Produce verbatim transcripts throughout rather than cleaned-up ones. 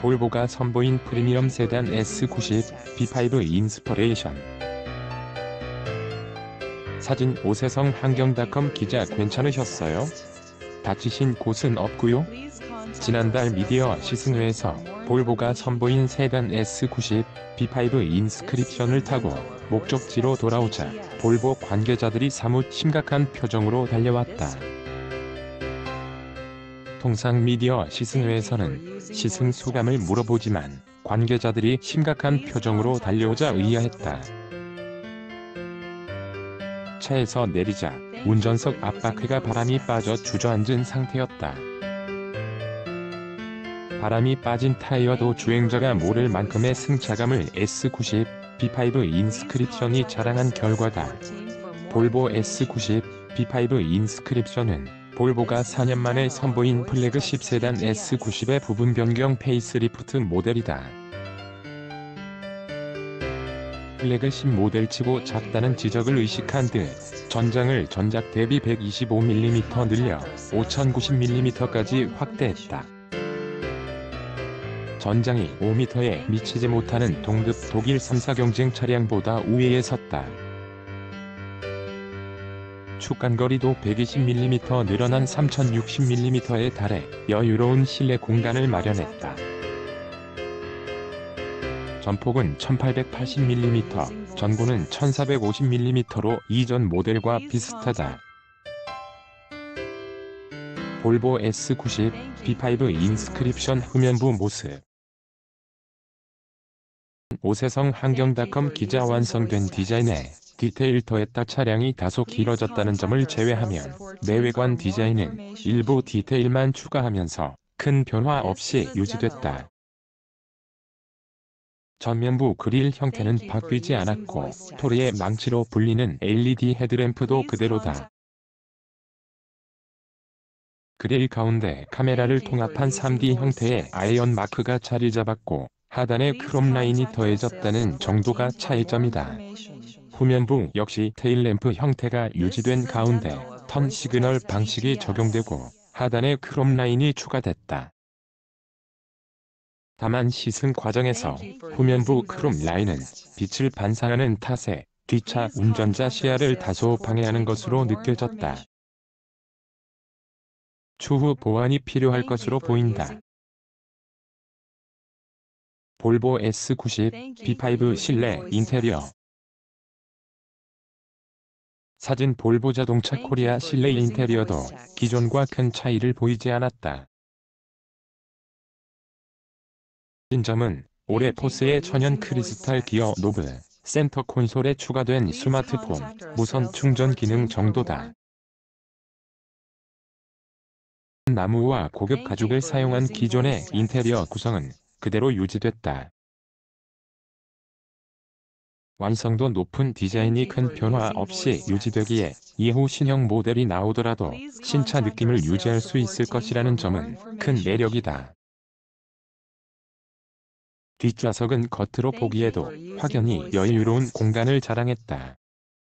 볼보가 선보인 프리미엄 세단 에스 구십 비 파이브 인스퍼레이션. 사진 오세성 환경닷컴 기자 괜찮으셨어요? 다치신 곳은 없고요? 지난달 미디어 시승회에서 볼보가 선보인 세단 에스 구십 비 파이브 인스크립션을 타고 목적지로 돌아오자 볼보 관계자들이 사뭇 심각한 표정으로 달려왔다. 통상 미디어 시승회에서는 시승 소감을 물어보지만 관계자들이 심각한 표정으로 달려오자 의아했다. 차에서 내리자 운전석 앞바퀴가 바람이 빠져 주저앉은 상태였다. 바람이 빠진 타이어도 주행자가 모를 만큼의 승차감을 에스 구십 비 파이브 인스크립션이 자랑한 결과다. 볼보 에스 구십 비 파이브 인스크립션은 볼보가 사 년 만에 선보인 플래그십 세단 에스 구십의 부분 변경 페이스리프트 모델이다. 플래그십 모델치고 작다는 지적을 의식한 듯 전장을 전작 대비 백이십오 밀리미터 늘려 오천구십 밀리미터까지 확대했다. 전장이 오 미터에 미치지 못하는 동급 독일 삼 사 경쟁 차량보다 우위에 섰다. 축간거리도 백이십 밀리미터 늘어난 삼천육십 밀리미터에 달해 여유로운 실내 공간을 마련했다. 전폭은 천팔백팔십 밀리미터, 전고는 천사백오십 밀리미터로 이전 모델과 비슷하다. 볼보 에스 구십 비 파이브 인스크립션 후면부 모습. 오세성 환경닷컴 기자 완성된 디자인에 디테일 더했다. 차량이 다소 길어졌다는 점을 제외하면 내외관 디자인은 일부 디테일만 추가하면서 큰 변화 없이 유지됐다. 전면부 그릴 형태는 바뀌지 않았고 토리의 망치로 불리는 엘이디 헤드램프도 그대로다. 그릴 가운데 카메라를 통합한 삼 디 형태의 아이언 마크가 자리 잡았고 하단에 크롬 라인이 더해졌다는 정도가 차이점이다. 후면부 역시 테일램프 형태가 유지된 가운데 턴 시그널 방식이 적용되고 하단에 크롬 라인이 추가됐다. 다만 시승 과정에서 후면부 크롬 라인은 빛을 반사하는 탓에 뒷차 운전자 시야를 다소 방해하는 것으로 느껴졌다. 추후 보완이 필요할 것으로 보인다. 볼보 에스 구십 비 파이브 실내 인테리어. 사진 볼보 자동차 코리아 실내 인테리어도 기존과 큰 차이를 보이지 않았다. 점은 올해 포스의 천연 크리스탈 기어 노브, 센터 콘솔에 추가된 스마트폰, 무선 충전 기능 정도다. 나무와 고급 가죽을 사용한 기존의 인테리어 구성은 그대로 유지됐다. 완성도 높은 디자인이 큰 변화 없이 유지되기에 이후 신형 모델이 나오더라도 신차 느낌을 유지할 수 있을 것이라는 점은 큰 매력이다. 뒷좌석은 겉으로 보기에도 확연히 여유로운 공간을 자랑했다.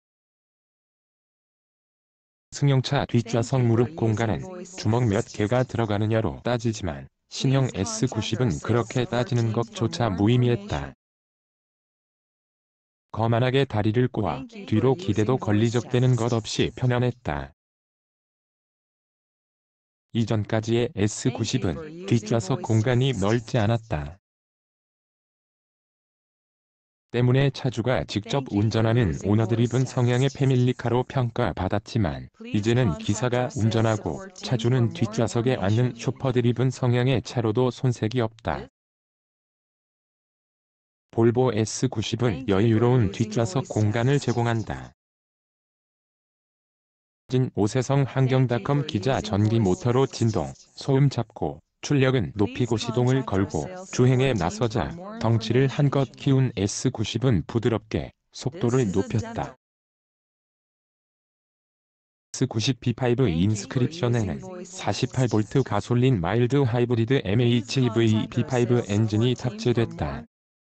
승용차 뒷좌석 무릎 공간은 주먹 몇 개가 들어가느냐로 따지지만 신형 에스 구십은 그렇게 따지는 것조차 무의미했다. 거만하게 다리를 꼬아 뒤로 기대도 걸리적대는 것 없이 편안했다. 이전까지의 에스 구십은 뒷좌석 공간이 넓지 않았다. 때문에 차주가 직접 운전하는 오너드리븐 성향의 패밀리카로 평가받았지만 이제는 기사가 운전하고 차주는 뒷좌석에 앉는 슈퍼드리븐 성향의 차로도 손색이 없다. 볼보 에스 구십은 여유로운 뒷좌석 공간을 제공한다. 사진 오세성 환경닷컴 기자 전기 모터로 진동, 소음 잡고 출력은 높이고 시동을 걸고 주행에 나서자 덩치를 한껏 키운 에스 구십은 부드럽게 속도를 높였다. 에스 구십 비 파이브 인스크립션에는 사십팔 볼트 가솔린 마일드 하이브리드 엠에이치이브이 비 파이브 엔진이 탑재됐다.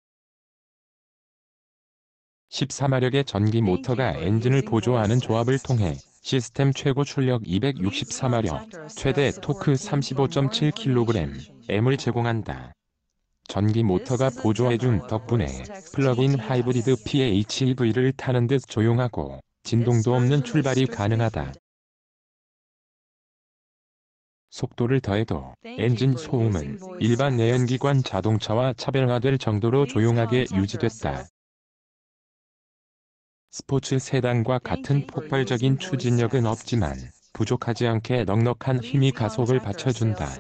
십사 마력의 전기 모터가 엔진을 보조하는 조합을 통해 시스템 최고 출력 이백육십사 마력, 최대 토크 삼십오 점 칠 킬로그램, M을 제공한다. 전기 모터가 보조해준 덕분에 플러그인 하이브리드 피에이치이브이를 타는 듯 조용하고 진동도 없는 출발이 가능하다. 속도를 더해도 엔진 소음은 일반 내연기관 자동차와 차별화될 정도로 조용하게 유지됐다. 스포츠 세단과 같은 폭발적인 추진력은 없지만 부족하지 않게 넉넉한 힘이 가속을 받쳐준다.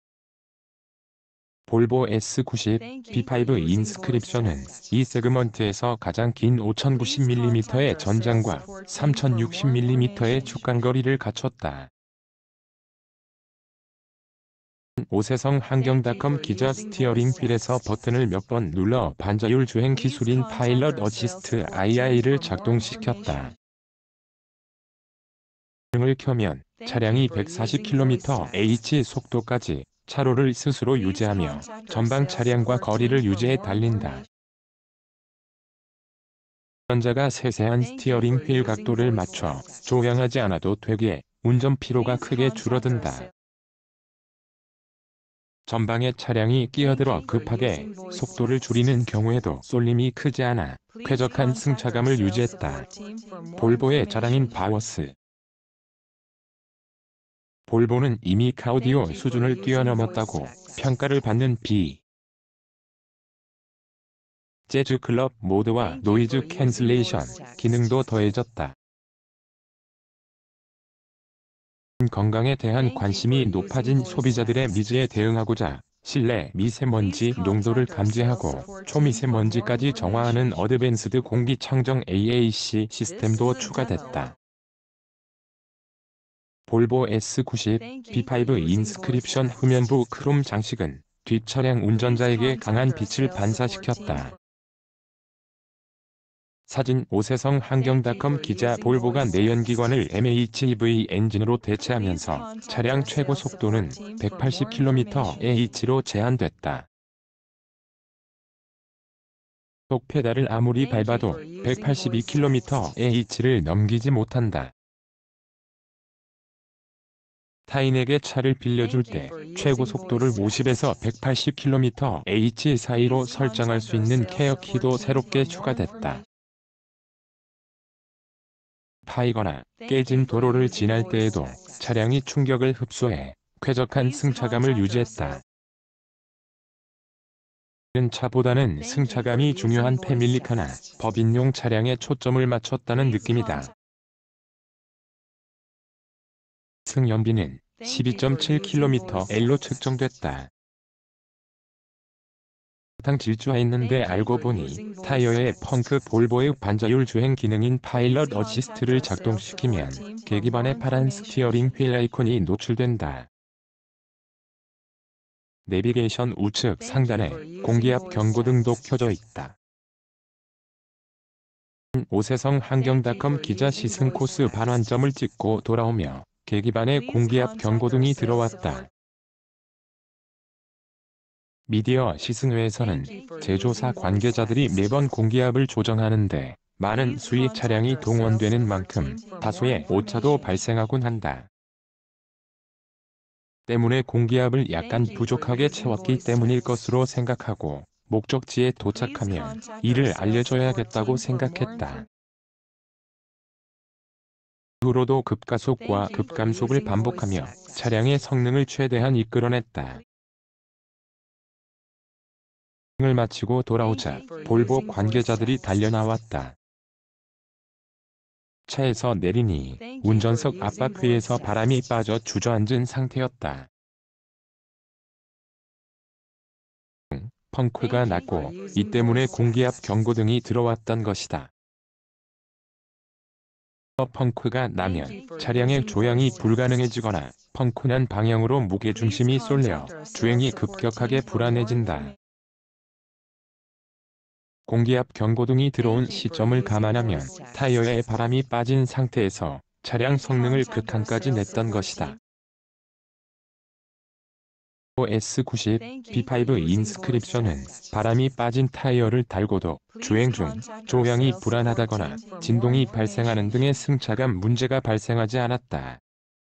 볼보 에스 구십 비 파이브 인스크립션은 이 세그먼트에서 가장 긴 오천구십 밀리미터의 전장과 삼천육십 밀리미터의 축간거리를 갖췄다. 오세성 환경닷컴 기자 스티어링 휠에서 버튼을 몇 번 눌러 반자율 주행 기술인 파일럿 어시스트 아이아이를 작동시켰다. 을 켜면 차량이 백사십 킬로미터 에이치 속도까지 차로를 스스로 유지하며 전방 차량과 거리를 유지해 달린다. 운전자가 세세한 스티어링 휠 각도를 맞춰 조향하지 않아도 되기에 운전 피로가 크게 줄어든다. 전방에 차량이 끼어들어 급하게 속도를 줄이는 경우에도 쏠림이 크지 않아 쾌적한 승차감을 유지했다. 볼보의 자랑인 바워스. 볼보는 이미 카오디오 수준을 뛰어넘었다고 평가를 받는 비. 재즈 클럽 모드와 노이즈 캔슬레이션 기능도 더해졌다. 건강에 대한 관심이 높아진 소비자들의 니즈에 대응하고자 실내 미세먼지 농도를 감지하고 초미세먼지까지 정화하는 어드밴스드 공기청정 에이에이씨 시스템도 추가됐다. 볼보 에스 구십 비 파이브 인스크립션 후면부 크롬 장식은 뒷차량 운전자에게 강한 빛을 반사시켰다. 사진 오세성 환경닷컴 기자 볼보가 내연기관을 엠에이치이브이 엔진으로 대체하면서 차량 최고 속도는 백팔십 킬로미터 에이치로 제한됐다. 속 페달을 아무리 밟아도 백팔십이 킬로미터 에이치를 넘기지 못한다. 타인에게 차를 빌려줄 때 최고 속도를 오십에서 백팔십 킬로미터 에이치 사이로 설정할 수 있는 케어키도 새롭게 추가됐다. 파이거나 깨진 도로를 지날 때에도 차량이 충격을 흡수해 쾌적한 승차감을 유지했다. 은 차보다는 승차감이 중요한 패밀리카나 법인용 차량에 초점을 맞췄다는 느낌이다. 승연비는 십이 점 칠 킬로미터 엘로 측정됐다. 당 질주했는데 알고 보니 타이어에 펑크 볼보의 반자율 주행 기능인 파일럿 어시스트를 작동시키면 계기판에 파란 스티어링 휠 아이콘이 노출된다. 내비게이션 우측 상단에 공기압 경고등도 켜져 있다. 오세성 환경닷컴 기자 시승 코스 반환점을 찍고 돌아오며 계기판에 공기압 경고등이 들어왔다. 미디어 시승회에서는 제조사 관계자들이 매번 공기압을 조정하는데 많은 수의 차량이 동원되는 만큼 다소의 오차도 발생하곤 한다. 때문에 공기압을 약간 부족하게 채웠기 때문일 것으로 생각하고 목적지에 도착하면 이를 알려줘야겠다고 생각했다. 이후로도 급가속과 급감속을 반복하며 차량의 성능을 최대한 이끌어냈다. 을 마치고 돌아오자 볼보 관계자들이 달려나왔다. 차에서 내리니 운전석 앞바퀴에서 바람이 빠져 주저앉은 상태였다. 펑크가 났고 이 때문에 공기압 경고등이 들어왔던 것이다. 펑크가 나면 차량의 조향이 불가능해지거나 펑크난 방향으로 무게중심이 쏠려 주행이 급격하게 불안해진다. 공기압 경고등이 들어온 시점을 감안하면 타이어에 바람이 빠진 상태에서 차량 성능을 극한까지 냈던 것이다. 에스 구십 비 파이브 인스크립션은 바람이 빠진 타이어를 달고도 주행 중 조향이 불안하다거나 진동이 발생하는 등의 승차감 문제가 발생하지 않았다.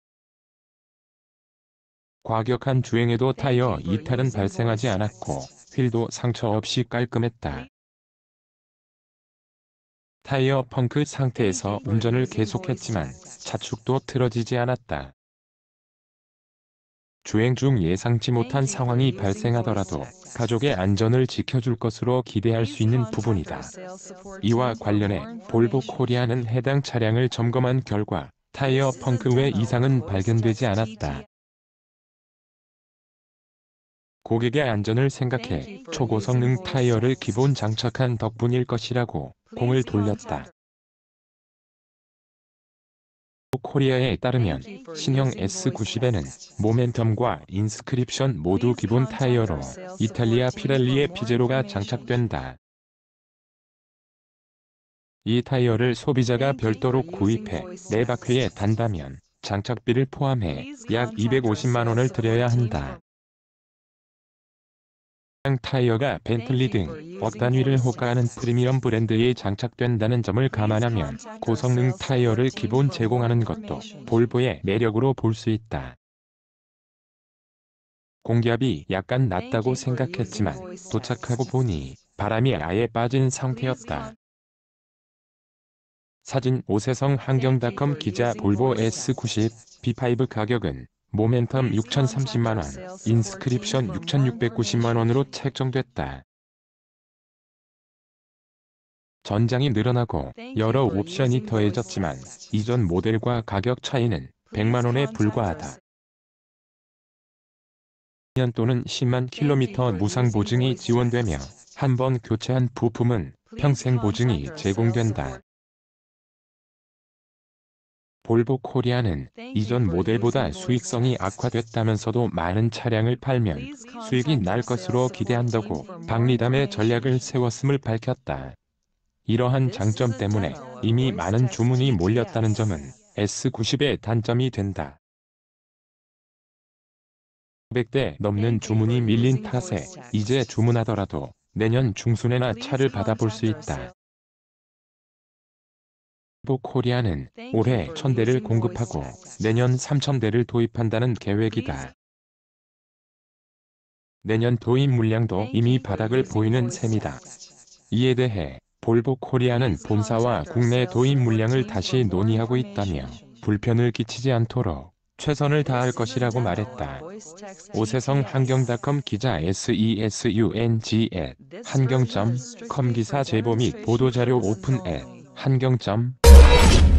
과격한 주행에도 타이어 이탈은 발생하지 않았고 휠도 상처 없이 깔끔했다. 타이어 펑크 상태에서 운전을 계속했지만 차축도 틀어지지 않았다. 주행 중 예상치 못한 상황이 발생하더라도 가족의 안전을 지켜줄 것으로 기대할 수 있는 부분이다. 이와 관련해 볼보 코리아는 해당 차량을 점검한 결과 타이어 펑크 외 이상은 발견되지 않았다. 고객의 안전을 생각해 초고성능 타이어를 기본 장착한 덕분일 것이라고 공을 돌렸다. 코리아에 따르면 신형 에스 구십에는 모멘텀과 인스크립션 모두 기본 타이어로 이탈리아 피렐리의 피제로가 장착된다. 이 타이어를 소비자가 별도로 구입해 네 바퀴에 단다면 장착비를 포함해 약 이백오십만 원을 들여야 한다. 해당 타이어가 벤틀리 등 억 단위를 호가하는 프리미엄 브랜드에 장착된다는 점을 감안하면 고성능 타이어를 기본 제공하는 것도 볼보의 매력으로 볼 수 있다. 공기압이 약간 낮다고 생각했지만 도착하고 보니 바람이 아예 빠진 상태였다. 사진 오세성 환경닷컴 기자. 볼보 에스 구십 비 파이브 가격은 모멘텀 육천삼십만 원, 인스크립션 육천육백구십만 원으로 책정됐다. 전장이 늘어나고 여러 옵션이 더해졌지만 이전 모델과 가격 차이는 백만 원에 불과하다. 일 년 또는 십만 킬로미터 무상 보증이 지원되며 한 번 교체한 부품은 평생 보증이 제공된다. 볼보 코리아는 이전 모델보다 수익성이 악화됐다면서도 많은 차량을 팔면 수익이 날 것으로 기대한다고 박리담의 전략을 세웠음을 밝혔다. 이러한 장점 때문에 이미 많은 주문이 몰렸다는 점은 에스 구십의 단점이 된다. 오백 대 넘는 주문이 밀린 탓에 이제 주문하더라도 내년 중순에나 차를 받아볼 수 있다. 볼보 코리아는 올해 천 대를 공급하고 내년 삼천 대를 도입한다는 계획이다. 내년 도입 물량도 이미 바닥을 보이는 셈이다. 이에 대해 볼보 코리아는 본사와 국내 도입 물량을 다시 논의하고 있다며 불편을 끼치지 않도록 최선을 다할 것이라고 말했다. 오세성 환경닷컴 기자. 에스이에스유엔지 앳 한경 점 컴 기사 제보 및 보도자료 오픈 앳 한경 점